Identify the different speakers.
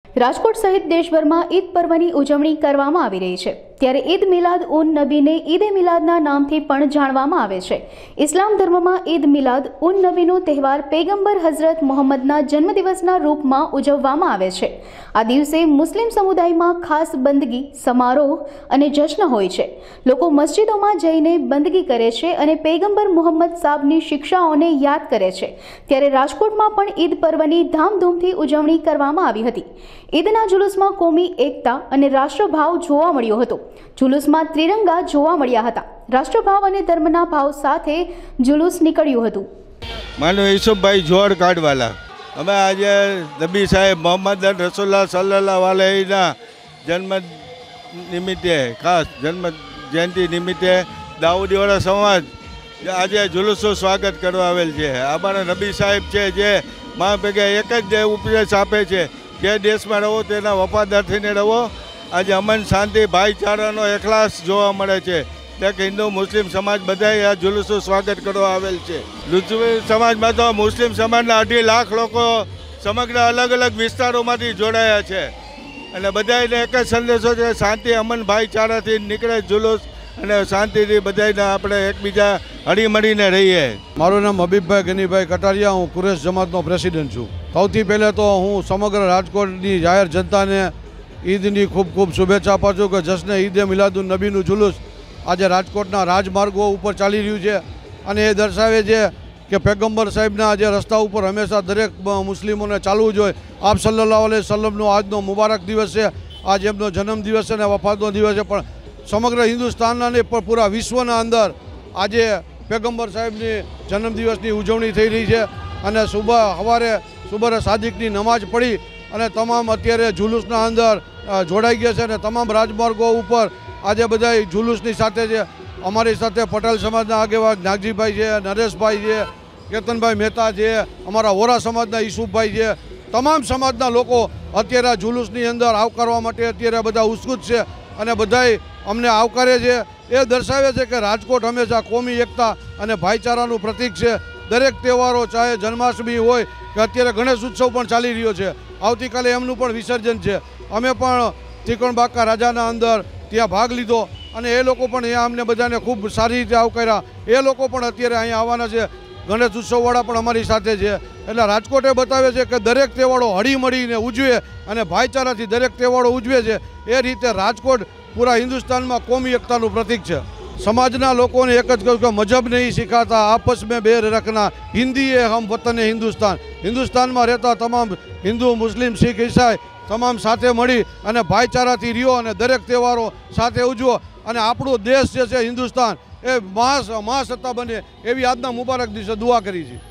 Speaker 1: રાજકોટ સહિત દેશભરમાં ઈદ પર્વની ઉજવણી કરવામાં આવી રહી છે, ત્યારે ઈદ મિલાદ ઉન નબીને ઈદે મિલાદના નામથી પણ જાણવામાં આવે છે। ઇસ્લામ ધર્મમાં ઈદ મિલાદ ઉન નબીનો તહેવાર પૈગંબર હઝરત મોહમ્મદના જન્મદિવસના રૂપમાં ઉજવવામાં આવે છે। આ દિવસે મુસ્લિમ સમુદાયમાં ખાસ બંદગી, સમારોહ અને જશ્ન હોય છે। લોકો મસ્જિદોમાં જઈને બંદગી કરે છે અને પૈગંબર મોહમ્મદ સાહેબની શિક્ષાઓને યાદ કરે છે। ત્યારે રાજકોટમાં પણ ઈદ પર્વની ધામધૂમથી ઉજવણી કરવામાં આવી હતી। ઈદના જુલુસમાં કોમી એકતા અને રાષ્ટ્રભાવ જોવા મળ્યો હતો। જુલુસમાં ત્રિરંગા જોવા મળ્યા હતા। રાષ્ટ્રભાવ અને ધર્મના ભાવ સાથે જુલુસ નીકળ્યું હતું।
Speaker 2: માનો ઈસુફભાઈ જોડ કાઢવાલા, અમે આજે નબી સાહેબ મોહમ્મદ રસુલ્લાહ સલ્લલ્લાહુ અલૈહિના જન્મ નિમિત્તે, ખાસ જન્મ જયંતિ નિમિત્તે દાઉદીવાળા સમાજ આજે જુલુસનું સ્વાગત કરવા આવેલ છે। અમારા નબી સાહેબ છે જે મા ભેગે એક જ ઉપદેશ આપે છે કે દેશમાં રહો તેના વફાદાર થઈને રહો। આજે અમન, શાંતિ, ભાઈચારાનો એખલાસ જોવા મળે છે। ત્યાં હિન્દુ મુસ્લિમ સમાજ બધાએ આ જુલુસનું સ્વાગત કરવા આવેલ છે। મુસ્લિમ સમાજમાં તો મુસ્લિમ સમાજના 2.5 લાખ લોકો સમગ્ર અલગ અલગ વિસ્તારોમાંથી જોડાયા છે અને બધાને એક જ સંદેશો છે, શાંતિ, અમન, ભાઈચારાથી નીકળે જુલુસ અને શાંતિથી બધાને આપણે એકબીજા હળીમળીને રહીએ।
Speaker 3: મારું નામ હબીબભાઈ ગનીભાઈ કટારિયા, હું કુરેશ જમાતનો પ્રેસિડેન્ટ છું। સૌથી પહેલાં તો હું સમગ્ર રાજકોટની જાહેર જનતાને ઈદની ખૂબ ખૂબ શુભેચ્છા આપું છું કે જશ્ન ઈદે મિલાદુન નબીનું જુલુસ આજે રાજકોટના રાજમાર્ગો ઉપર ચાલી રહ્યું છે અને એ દર્શાવે છે કે પૈગંબર સાહેબના આજે રસ્તા ઉપર હંમેશા દરેક મુસ્લિમોને ચાલવું જોઈએ। આપ સલ્લલ્લાહુ અલૈહિ વસલ્લમનો આજનો મુબારક દિવસ છે, આજ એમનો જન્મદિવસ છે અને વફાતનો દિવસ છે, પણ સમગ્ર હિન્દુસ્તાનના ને પણ પૂરા વિશ્વના અંદર આજે પૈગંબર સાહેબની જન્મદિવસની ઉજવણી થઈ રહી છે અને સવારે સુબહ સાદિકની નમાજ પડી અને તમામ અત્યારે જુલુસના અંદર જોડાઈ ગયા છે અને તમામ રાજમાર્ગો ઉપર આજે બધા જુલુસની સાથે છે। અમારી સાથે પટેલ સમાજના આગેવાન નાગજીભાઈ છે, નરેશભાઈ છે, કેતનભાઈ મહેતા છે, અમારા વોરા સમાજના ઈસુફભાઈ છે, તમામ સમાજના લોકો અત્યારે જુલુસની અંદર આવકારવા માટે અત્યારે બધા ઉત્સુક છે અને બધાય અમને આવકારે છે। એ દર્શાવે છે કે રાજકોટ હંમેશા કોમી એકતા અને ભાઈચારાનું પ્રતીક છે। દરેક તહેવારો, ચાહે જન્માષ્ટમી હોય કે અત્યારે ગણેશ ઉત્સવ પણ ચાલી રહ્યો છે, આવતીકાલે એમનું પણ વિસર્જન છે। અમે પણ ત્રિકોણબાકા રાજાના અંદર ત્યાં ભાગ લીધો અને એ લોકો પણ અહીંયા અમને બધાને ખૂબ સારી રીતે આવકાર્યા। એ લોકો પણ અત્યારે અહીંયા આવવાના છે, ગણેશ ઉત્સવવાળા પણ અમારી સાથે છે। એટલે રાજકોટે બતાવે છે કે દરેક તહેવારો હળીમળીને ઉજવે અને ભાઈચારાથી દરેક તહેવારો ઉજવે છે। એ રીતે રાજકોટ પૂરા હિન્દુસ્તાનમાં કોમી એકતાનું પ્રતીક છે। સમાજના લોકોને એક જ કહું કે મજહબ નહીં સિખાતા, આપસ મેં બેર રખના, હિન્દી એ હમ વતન હિન્દુસ્તાન। હિન્દુસ્તાનમાં રહેતા તમામ હિન્દુ, મુસ્લિમ, શીખ, ઈસાઈ તમામ સાથે મળી અને ભાઈચારાથી રહ્યો અને દરેક તહેવારો સાથે ઉજવો અને આપણો દેશ જે છે હિન્દુસ્તાન એ મહાસત્તા બને એવી આજના મુબારક દિવસે દુઆ કરી છે।